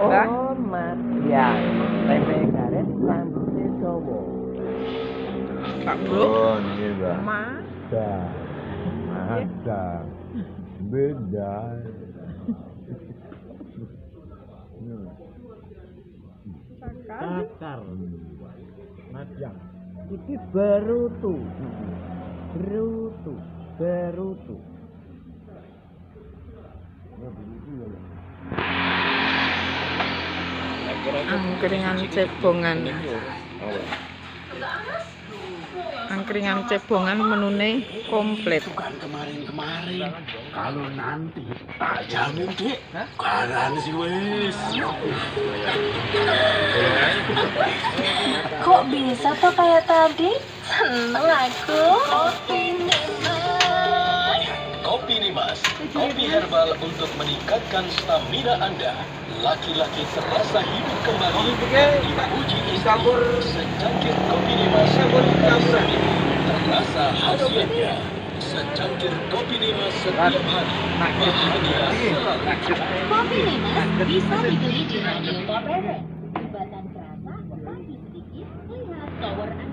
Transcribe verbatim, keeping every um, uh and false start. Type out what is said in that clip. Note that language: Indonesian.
Oh, Mas Yang, tempe garet rambutnya dawa. Pak Bro. Oh, ini Mbak. Mas. Ada. Ada. Beda. Cakar. Mas Yang. Iki berutu. Berutu. Berutu. Angkringan cebongan. Angkringan cebongan menune komplit. Bukan kemarin-kemarin. Kalau nanti tak jamin dek. Garansi sih wes. Kok bisa tuh kayak tadi? Seneng aku. Kopi Nimas, kopi herbal untuk meningkatkan stamina Anda. Laki-laki terasa hidup kembali. Diuji campur secangkir kopi Nimas. Terasa khasiatnya. Secangkir kopi Nimas setiap hari. Bahagia selalu. Kopi Limas bisa dibeli di Radio Pop F M. Jembatan kerasa, tapi sedikit, lihat tower